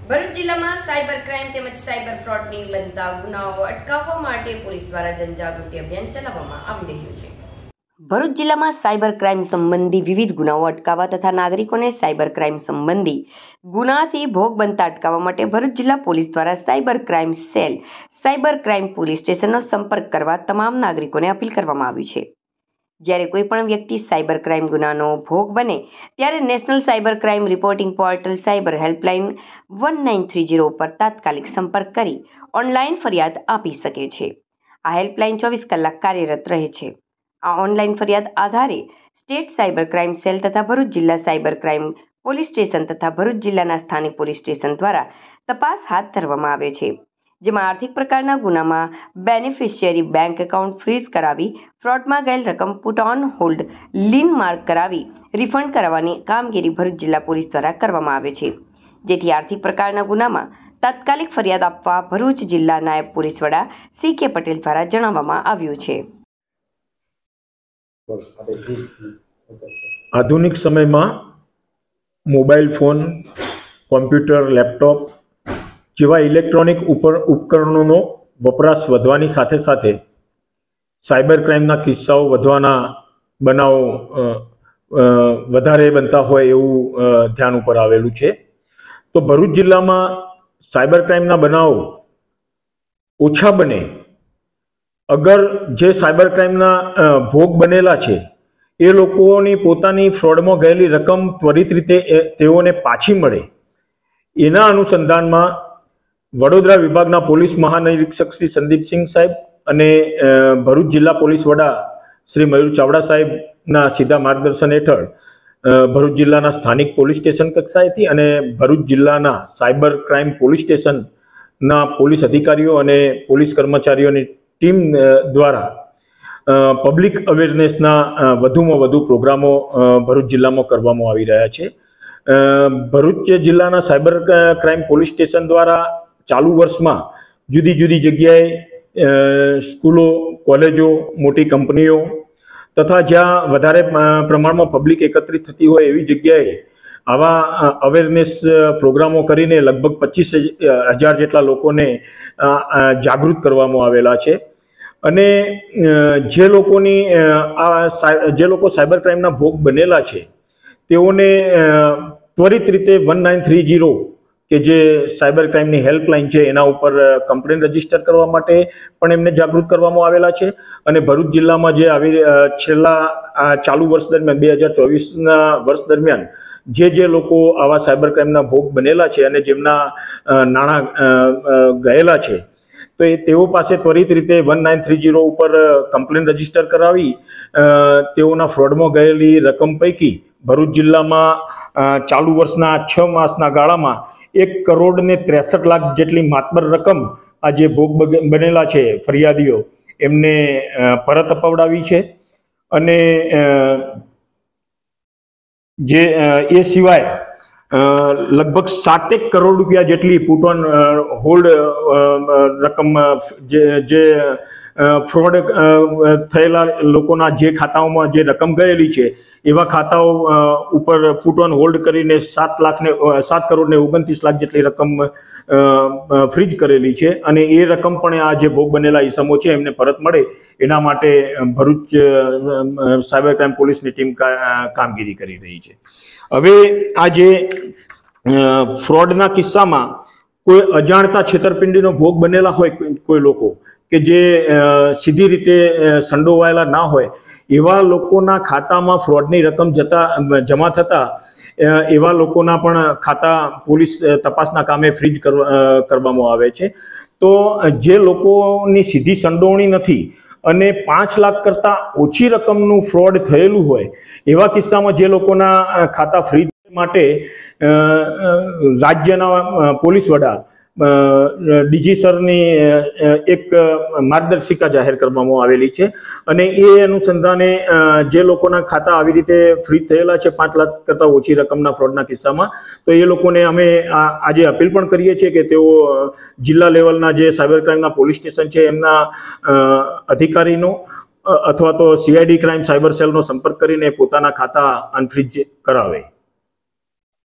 ભરૂચ જિલ્લામાં cyber crime તેમજ cyber ફ્રોડની બનતા ગુનાઓ અટકાવવા માટે પોલીસ દ્વારા જનજાગૃતિ અભિયાન ચલાવવામાં આવી રહ્યું છે। ભરૂચ જિલ્લામાં સાયબર ક્રાઇમ સંબંધી વિવિધ ગુનાઓ અટકાવવા તથા નાગરિકોને સાયબર ક્રાઇમ સંબંધી ગુનાથી ભોગ બનતા અટકાવવા માટે ભરૂચ જિલ્લા પોલીસ દ્વારા cyber crime cell cyber crime police સ્ટેશનનો સંપર્ક કરવા તમામ નાગરિકોને અપીલ કરવામાં આવી છે। જ્યારે કોઈ પણ વ્યક્તિ સાયબર ક્રાઇમ ગુનાનો ભોગ બને ત્યારે national cyber crime reporting portal cyber helpline 1930 પર તાત્કાલિક સંપર્ક કરી ઓનલાઈન ફરિયાદ આપી શકે છે। આ હેલ્પલાઇન 24 કલાક કાર્યરત રહે છે। આ ઓનલાઈન ફરિયાદ આધારે સ્ટેટ સાયબર ક્રાઇમ સેલ તથા ભરૂચ જિલ્લા સાયબર ક્રાઇમ પોલીસ સ્ટેશન તથા ભરૂચ જિલ્લાના સ્થાનિક પોલીસ સ્ટેશન દ્વારા તપાસ હાથ ધરવામાં આવે છે, જેમાં આર્થિક પ્રકારના ગુનામાં બેનિફિશિયરી બેંક એકાઉન્ટ ફ્રીઝ કરાવી ફ્રોડમાં ગયેલ રકમ put on hold lien mark કરાવી રિફંડ કરાવવાની કામગીરી ભરૂચ જિલ્લા પોલીસ દ્વારા કરવામાં આવે છે, જેથી આર્થિક પ્રકારના ગુનામાં તાત્કાલિક ફરિયાદ આપવા ભરૂચ જિલ્લા નાયબ પોલીસ વડા CK પટેલ દ્વારા જણાવવામાં આવ્યું છે। આધુનિક સમયમાં મોબાઈલ ફોન, કોમ્પ્યુટર, લેપટોપ જેવા ઇલેક્ટ્રોનિક ઉપકરણોનો વપરાશ વધવાની સાથે સાથે સાયબર ક્રાઇમના કિસ્સાઓ વધવાના બનાવો વધારે બનતા હોય એવું ધ્યાન ઉપર આવેલું છે। તો ભરૂચ જિલ્લામાં સાયબર ક્રાઇમના બનાવો ઓછા બને અગર જે સાયબર ક્રાઇમના ભોગ બનેલા છે એ લોકોની પોતાની ફ્રોડમાં ગયેલી રકમ ત્વરિત રીતે તેઓને પાછી મળે એના અનુસંધાનમાં વડોદરા વિભાગના પોલીસ મહાનિરીક્ષક શ્રી સંદીપસિંહ સાહેબ અને ભરૂચ જિલ્લા પોલીસ વડા શ્રી મયુર ચાવડા સાહેબના સીધા માર્ગદર્શન હેઠળ ભરૂચ જિલ્લાના સ્થાનિક પોલીસ સ્ટેશન કક્ષાએથી અને ભરૂચ જિલ્લાના સાયબર ક્રાઇમ પોલીસ સ્ટેશનના પોલીસ અધિકારીઓ અને પોલીસ કર્મચારીઓની ટીમ દ્વારા પબ્લિક અવેરનેસના વધુમાં વધુ પ્રોગ્રામો ભરૂચ જિલ્લામાં કરવામાં આવી રહ્યા છે। ભરૂચ જિલ્લાના સાયબર ક્રાઇમ પોલીસ સ્ટેશન દ્વારા ચાલુ વર્ષમાં જુદી જુદી જગ્યાએ સ્કૂલો, કોલેજો, મોટી કંપનીઓ તથા જ્યાં વધારે પ્રમાણમાં પબ્લિક એકત્રિત થતી હોય એવી જગ્યાએ આવા અવેરનેસ પ્રોગ્રામો કરીને લગભગ 25,000 જેટલા લોકોને જાગૃત કરવામાં આવેલા છે। અને જે લોકો સાયબર ક્રાઇમના ભોગ બનેલા છે તેઓને ત્વરિત રીતે 1930 કે જે સાયબર ક્રાઇમની હેલ્પલાઇન છે એના ઉપર કમ્પ્લેન રજીસ્ટર કરવા માટે પણ એમને જાગૃત કરવામાં આવેલા છે। અને ભરૂચ જિલ્લામાં જે છેલ્લા ચાલુ વર્ષ દરમિયાન 2024ના વર્ષ દરમિયાન જે લોકો આવા સાયબર ક્રાઇમના ભોગ બનેલા છે અને જેમના નાણાં ગયેલા છે તો તેઓ પાસે ત્વરિત રીતે 1930 ઉપર કમ્પ્લેન રજીસ્ટર કરાવી તેઓના ફ્રોડમાં ગયેલી રકમ પૈકી ભરૂચ જિલ્લામાં ચાલુ વર્ષના 6 માસના ગાળામાં 1,63,00,000 જેટલી માતબર રકમ આ જે ભોગ બનેલા છે ફરિયાદીઓ એમને પરત અપાવડાવી છે। અને જે એ સિવાય લગભગ 7 કરોડ રૂપિયા જેટલી પુટ ઓન હોલ્ડ રકમ જે ફ્રોડ થયેલા લોકોના જે ખાતાઓમાં જે રકમ ગયેલી છે એવા ખાતાઓ ઉપર પુટ ઓન હોલ્ડ કરીને 7,29,00,000 જેટલી રકમ ફ્રીજ કરેલી છે। અને એ રકમ પણ આ જે ભોગ બનેલા ઇસમો છે એમને પરત મળે એના માટે ભરૂચ સાયબર ક્રાઇમ પોલીસની ટીમ કામગીરી કરી રહી છે। હવે આ જે ફ્રોડના કિસ્સામાં કોઈ અજાણતા છેતરપિંડીનો ભોગ બનેલા હોય કોઈ લોકો કે જે સીધી રીતે સંડોવાયેલા ના હોય એવા લોકોના ખાતામાં ફ્રોડની રકમ જમા થતા એવા લોકોના પણ ખાતા પોલીસ તપાસના કામે ફ્રીજ કરવામાં આવે છે। તો જે લોકોની સીધી સંડોવણી નથી અને 5 લાખ કરતાં ઓછી રકમનું ફ્રોડ થયેલું હોય એવા કિસ્સામાં જે લોકોના ખાતા ફ્રીજ માટે રાજ્યના પોલીસ વડા DG સરની એક માર્ગદર્શિકા જાહેર કરવામાં આવેલી છે। અને એ અનુસંધાને જે લોકોના ખાતા આવી રીતે ફ્રીજ થયેલા છે 5 લાખ કરતાં ઓછી રકમના ફ્રોડના કિસ્સામાં તો એ લોકોને અમે આજે અપીલ પણ કરીએ છીએ કે તેઓ જિલ્લા લેવલના જે સાયબર ક્રાઇમના પોલીસ સ્ટેશન છે એમના અધિકારીનો અથવા તો CID ક્રાઇમ સાયબર સેલનો સંપર્ક કરીને પોતાના ખાતા અનફ્રીજ કરાવે।